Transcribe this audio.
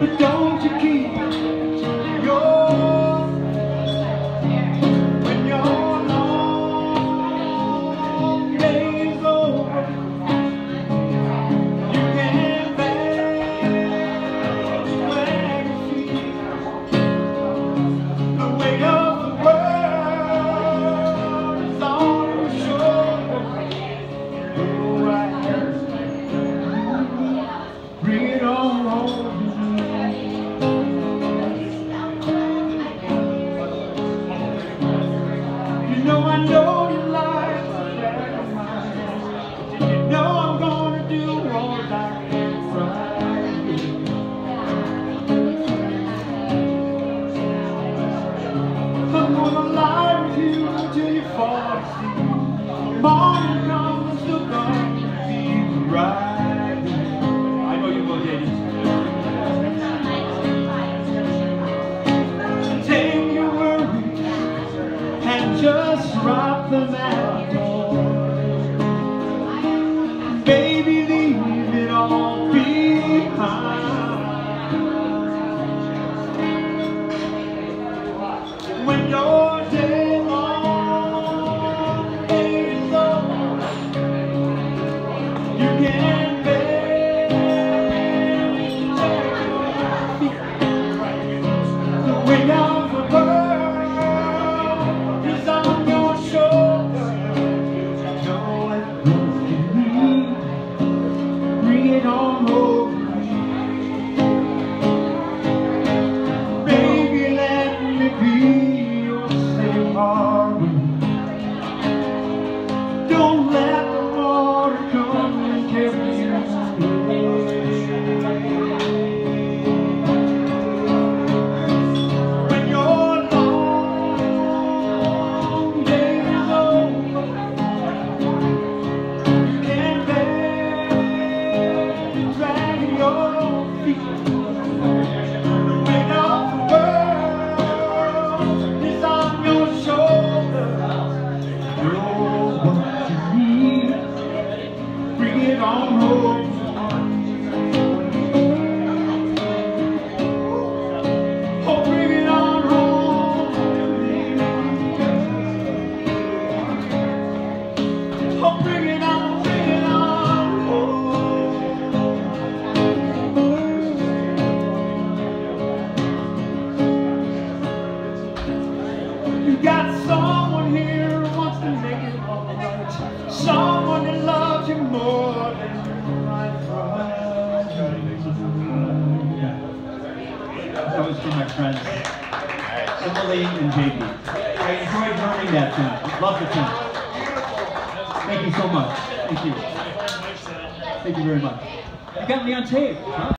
but don't you keep your when your long day's over, you can't bear where you feel the weight of the world is on your shoulders. Bring it on home. You know I know you like that. You know I'm gonna do all I can right. I'm gonna lie with you until you fall asleep. Morning comes, I'm still gonna be right. Just drop them at the door. Baby, leave it all behind. When your day long is over, you can't bear the weight of the world. Don't let the water come and carry you away. When your long day is over, you can't bear to drag your feet. The weight of the world is on your shoulders. Bring it on home. Oh, bring it on home. Oh, bring it on home. You got someone here who wants to make it all right. Someone that loves you more than right. That was for my friends Emily and JD. I enjoyed learning that tune. Love the tune. Thank you so much. Thank you. Thank you very much. You got me on tape, huh?